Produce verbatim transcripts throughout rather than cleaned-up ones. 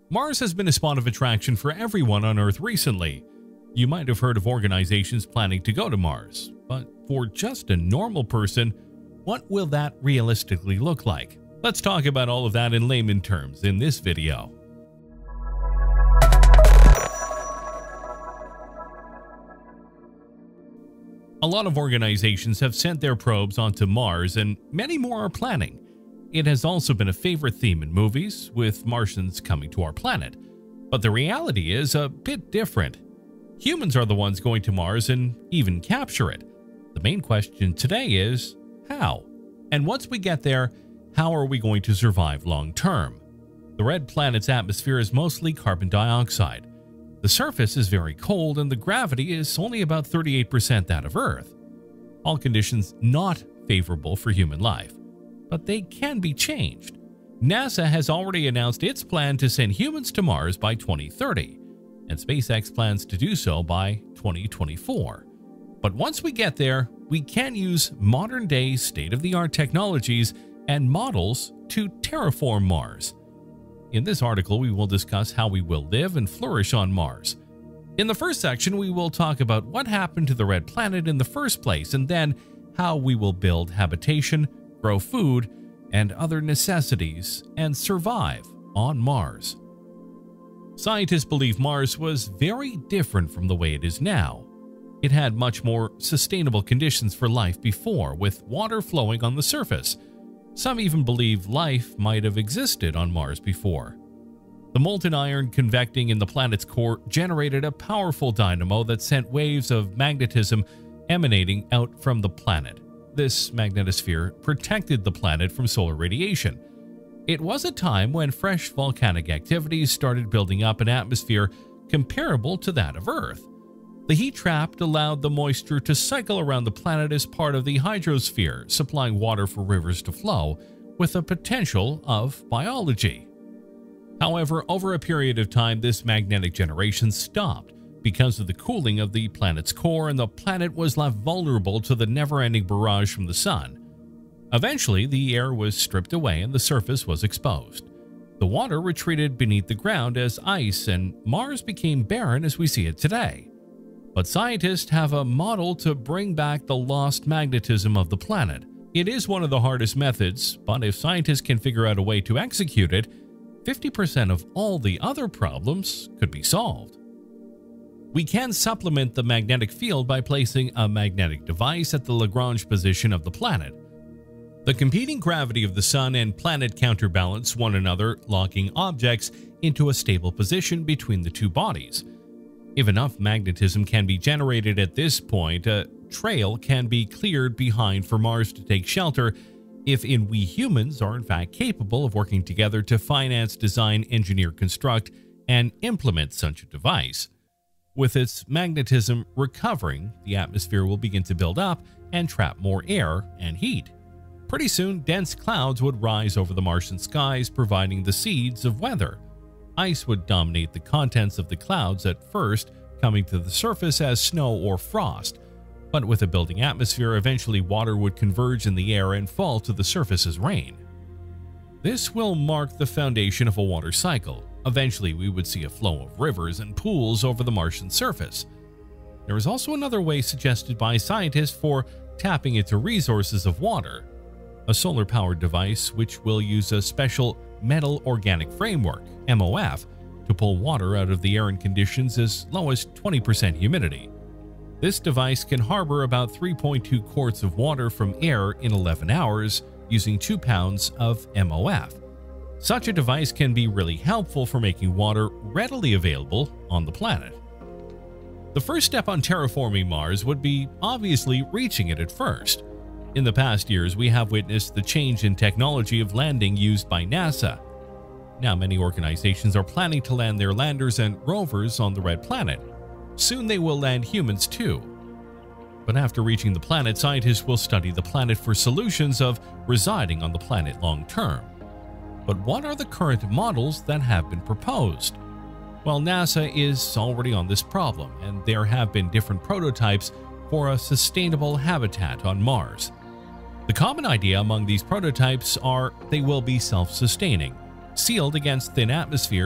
Mars has been a spot of attraction for everyone on Earth recently. You might have heard of organizations planning to go to Mars, but for just a normal person, what will that realistically look like? Let's talk about all of that in layman terms in this video. A lot of organizations have sent their probes onto Mars, and many more are planning. It has also been a favorite theme in movies, with Martians coming to our planet. But the reality is a bit different. Humans are the ones going to Mars and even capture it. The main question today is, how? And once we get there, how are we going to survive long term? The red planet's atmosphere is mostly carbon dioxide. The surface is very cold and the gravity is only about thirty-eight percent that of Earth. All conditions not favorable for human life. But they can be changed. NASA has already announced its plan to send humans to Mars by twenty thirty, and SpaceX plans to do so by twenty twenty-four. But once we get there, we can use modern-day state-of-the-art technologies and models to terraform Mars. In this article, we will discuss how we will live and flourish on Mars. In the first section, we will talk about what happened to the red planet in the first place, and then how we will build habitation, grow food, and other necessities, and survive on Mars. Scientists believe Mars was very different from the way it is now. It had much more sustainable conditions for life before, with water flowing on the surface. Some even believe life might have existed on Mars before. The molten iron convecting in the planet's core generated a powerful dynamo that sent waves of magnetism emanating out from the planet. This magnetosphere protected the planet from solar radiation. It was a time when fresh volcanic activities started building up an atmosphere comparable to that of Earth. The heat trapped allowed the moisture to cycle around the planet as part of the hydrosphere, supplying water for rivers to flow, with a potential of biology. However, over a period of time, this magnetic generation stopped because of the cooling of the planet's core, and the planet was left vulnerable to the never-ending barrage from the sun. Eventually, the air was stripped away and the surface was exposed. The water retreated beneath the ground as ice, and Mars became barren as we see it today. But scientists have a model to bring back the lost magnetism of the planet. It is one of the hardest methods, but if scientists can figure out a way to execute it, fifty percent of all the other problems could be solved. We can supplement the magnetic field by placing a magnetic device at the Lagrange position of the planet. The competing gravity of the Sun and planet counterbalance one another, locking objects into a stable position between the two bodies. If enough magnetism can be generated at this point, a trail can be cleared behind for Mars to take shelter if in we humans are in fact capable of working together to finance, design, engineer, construct, and implement such a device. With its magnetism recovering, the atmosphere will begin to build up and trap more air and heat. Pretty soon, dense clouds would rise over the Martian skies, providing the seeds of weather. Ice would dominate the contents of the clouds at first, coming to the surface as snow or frost. But with a building atmosphere, eventually water would converge in the air and fall to the surface as rain. This will mark the foundation of a water cycle. Eventually, we would see a flow of rivers and pools over the Martian surface. There is also another way suggested by scientists for tapping into resources of water. A solar-powered device which will use a special metal organic framework, M O F, to pull water out of the air in conditions as low as twenty percent humidity. This device can harbor about three point two quarts of water from air in eleven hours using two pounds of M O F. Such a device can be really helpful for making water readily available on the planet. The first step on terraforming Mars would be obviously reaching it at first. In the past years, we have witnessed the change in technology of landing used by NASA. Now many organizations are planning to land their landers and rovers on the red planet. Soon they will land humans too. But after reaching the planet, scientists will study the planet for solutions of residing on the planet long term. But what are the current models that have been proposed? Well, NASA is already on this problem, and there have been different prototypes for a sustainable habitat on Mars. The common idea among these prototypes are they will be self-sustaining, sealed against thin atmospheres,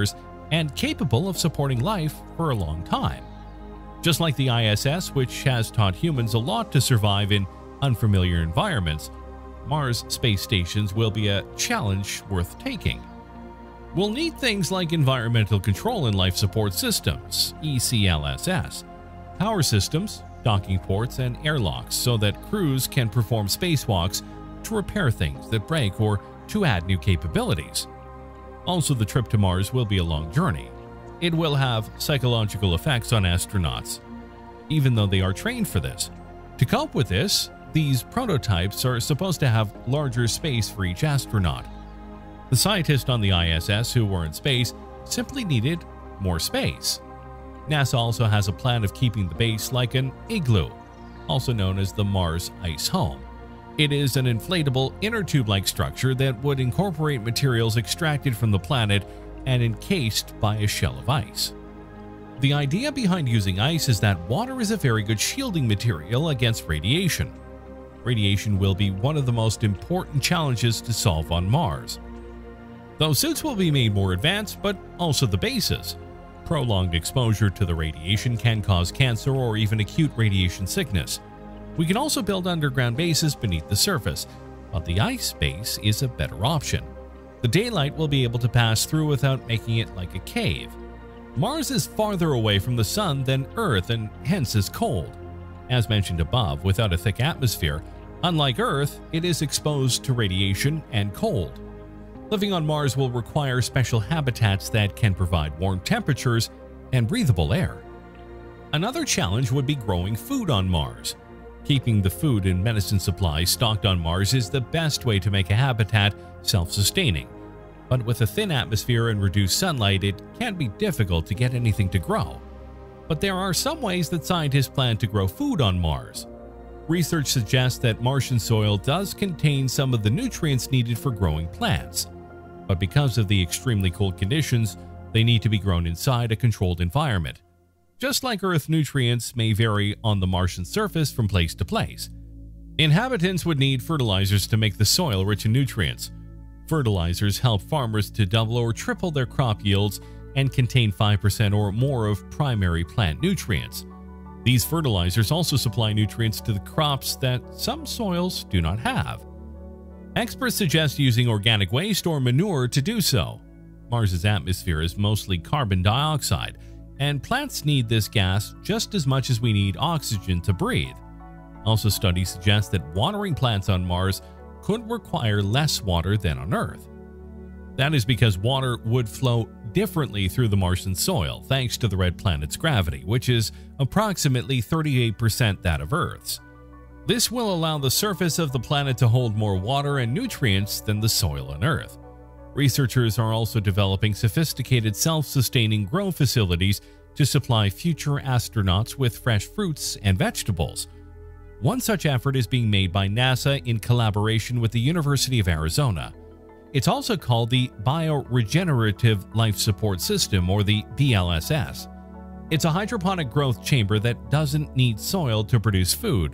and capable of supporting life for a long time. Just like the I S S, which has taught humans a lot to survive in unfamiliar environments, Mars space stations will be a challenge worth taking. We'll need things like environmental control and life support systems, E C L S S, power systems, docking ports, and airlocks so that crews can perform spacewalks to repair things that break or to add new capabilities. Also, the trip to Mars will be a long journey. It will have psychological effects on astronauts, even though they are trained for this. To cope with this, these prototypes are supposed to have larger space for each astronaut. The scientists on the I S S who were in space simply needed more space. NASA also has a plan of keeping the base like an igloo, also known as the Mars Ice Home. It is an inflatable inner tube-like structure that would incorporate materials extracted from the planet and encased by a shell of ice. The idea behind using ice is that water is a very good shielding material against radiation. Radiation will be one of the most important challenges to solve on Mars. Those suits will be made more advanced, but also the bases. Prolonged exposure to the radiation can cause cancer or even acute radiation sickness. We can also build underground bases beneath the surface, but the ice base is a better option. The daylight will be able to pass through without making it like a cave. Mars is farther away from the sun than Earth and hence is cold. As mentioned above, without a thick atmosphere, unlike Earth, it is exposed to radiation and cold. Living on Mars will require special habitats that can provide warm temperatures and breathable air. Another challenge would be growing food on Mars. Keeping the food and medicine supplies stocked on Mars is the best way to make a habitat self-sustaining. But with a thin atmosphere and reduced sunlight, it can be difficult to get anything to grow. But there are some ways that scientists plan to grow food on Mars. Research suggests that Martian soil does contain some of the nutrients needed for growing plants. But because of the extremely cold conditions, they need to be grown inside a controlled environment. Just like Earth, nutrients may vary on the Martian surface from place to place. Inhabitants would need fertilizers to make the soil rich in nutrients. Fertilizers help farmers to double or triple their crop yields and contain five percent or more of primary plant nutrients. These fertilizers also supply nutrients to the crops that some soils do not have. Experts suggest using organic waste or manure to do so. Mars's atmosphere is mostly carbon dioxide, and plants need this gas just as much as we need oxygen to breathe. Also, studies suggest that watering plants on Mars could require less water than on Earth. That is because water would flow differently through the Martian soil thanks to the red planet's gravity, which is approximately thirty-eight percent that of Earth's. This will allow the surface of the planet to hold more water and nutrients than the soil on Earth. Researchers are also developing sophisticated self-sustaining grow facilities to supply future astronauts with fresh fruits and vegetables. One such effort is being made by NASA in collaboration with the University of Arizona. It's also called the Biogenerative Life Support System, or the B L S S. It's a hydroponic growth chamber that doesn't need soil to produce food.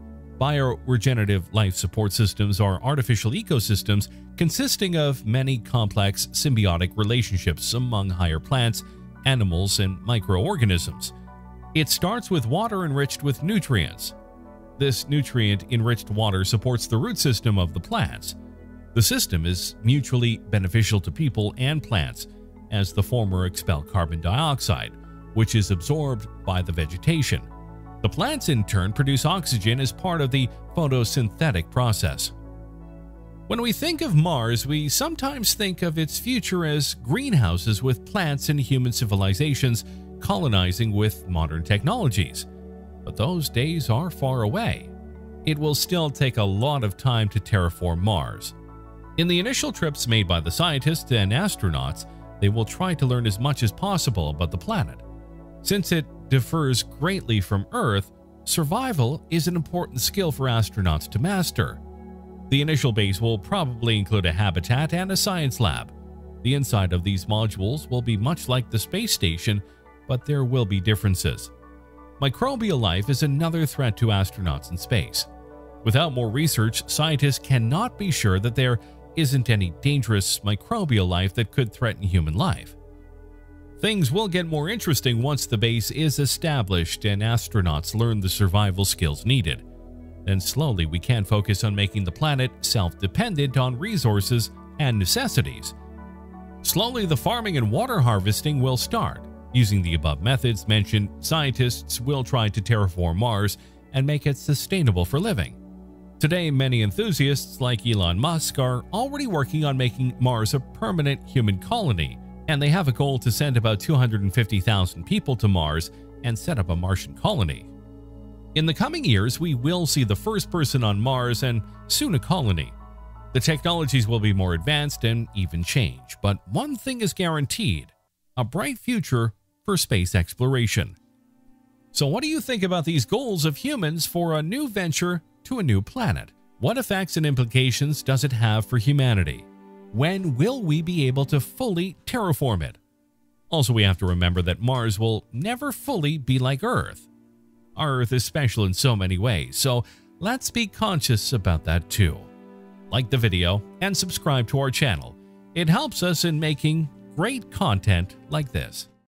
Biogenerative life support systems are artificial ecosystems consisting of many complex symbiotic relationships among higher plants, animals, and microorganisms. It starts with water enriched with nutrients. This nutrient-enriched water supports the root system of the plants. The system is mutually beneficial to people and plants, as the former expel carbon dioxide, which is absorbed by the vegetation. The plants in turn produce oxygen as part of the photosynthetic process. When we think of Mars, we sometimes think of its future as greenhouses with plants and human civilizations colonizing with modern technologies. But those days are far away. It will still take a lot of time to terraform Mars. In the initial trips made by the scientists and astronauts, they will try to learn as much as possible about the planet. Since it differs greatly from Earth, survival is an important skill for astronauts to master. The initial base will probably include a habitat and a science lab. The inside of these modules will be much like the space station, but there will be differences. Microbial life is another threat to astronauts in space. Without more research, scientists cannot be sure that there isn't any dangerous microbial life that could threaten human life. Things will get more interesting once the base is established and astronauts learn the survival skills needed. Then slowly we can focus on making the planet self-dependent on resources and necessities. Slowly the farming and water harvesting will start. Using the above methods mentioned, scientists will try to terraform Mars and make it sustainable for living. Today, many enthusiasts like Elon Musk are already working on making Mars a permanent human colony, and they have a goal to send about two hundred fifty thousand people to Mars and set up a Martian colony. In the coming years, we will see the first person on Mars and soon a colony. The technologies will be more advanced and even change, but one thing is guaranteed: a bright future for space exploration. So what do you think about these goals of humans for a new venture to a new planet? What effects and implications does it have for humanity? When will we be able to fully terraform it? Also, we have to remember that Mars will never fully be like Earth. Our Earth is special in so many ways, so let's be conscious about that too. Like the video and subscribe to our channel. It helps us in making great content like this.